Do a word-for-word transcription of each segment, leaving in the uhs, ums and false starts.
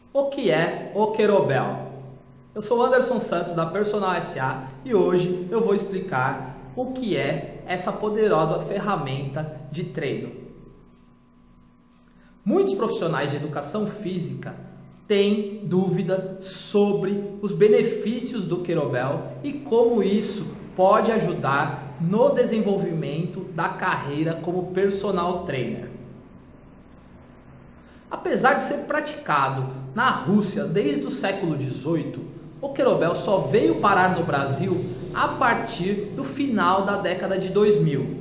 O que é o Querobel? Eu sou Anderson Santos da Personal S A e hoje eu vou explicar o que é essa poderosa ferramenta de treino. Muitos profissionais de educação física têm dúvida sobre os benefícios do Querobel e como isso pode ajudar no desenvolvimento da carreira como personal trainer. Apesar de ser praticado na Rússia desde o século dezoito, o Querobel só veio parar no Brasil a partir do final da década de dois mil.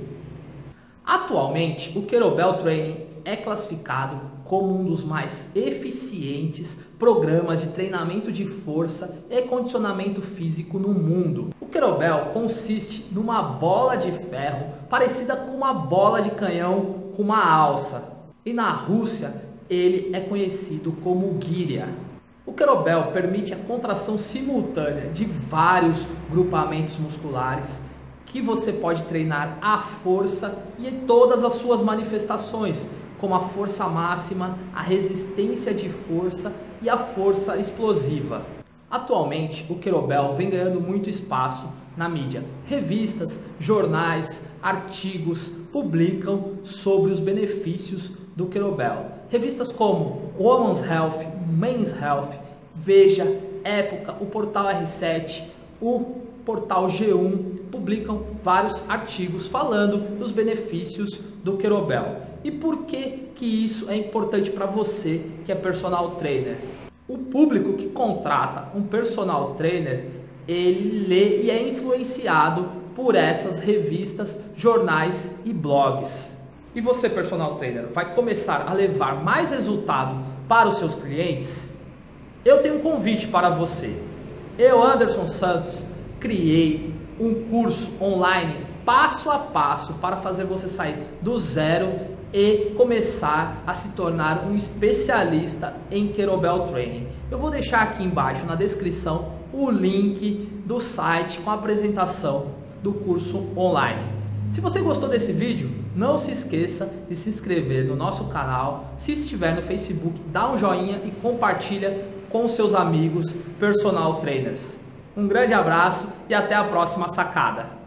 Atualmente, o Querobel Training é classificado como um dos mais eficientes programas de treinamento de força e condicionamento físico no mundo. O Querobel consiste numa bola de ferro parecida com uma bola de canhão com uma alça. E na Rússia, ele é conhecido como Giria. O Querobel permite a contração simultânea de vários grupamentos musculares que você pode treinar à força e em todas as suas manifestações, como a força máxima, a resistência de força e a força explosiva. Atualmente, o Querobel vem ganhando muito espaço na mídia. Revistas, jornais, artigos publicam sobre os benefícios do Querobel. Revistas como Women's Health, Men's Health, Veja, Época, o portal R sete, o portal G um publicam vários artigos falando dos benefícios do Querobel. E por que que isso é importante para você que é personal trainer? O público que contrata um personal trainer, ele lê e é influenciado por essas revistas, jornais e blogs. E você, personal trainer, vai começar a levar mais resultado para os seus clientes? Eu tenho um convite para você. Eu, Anderson Santos, criei um curso online passo a passo para fazer você sair do zero e começar a se tornar um especialista em Querobel Training. Eu vou deixar aqui embaixo na descrição o link do site com a apresentação do curso online. Se você gostou desse vídeo, não se esqueça de se inscrever no nosso canal. Se estiver no Facebook, dá um joinha e compartilha com seus amigos personal trainers. Um grande abraço e até a próxima sacada.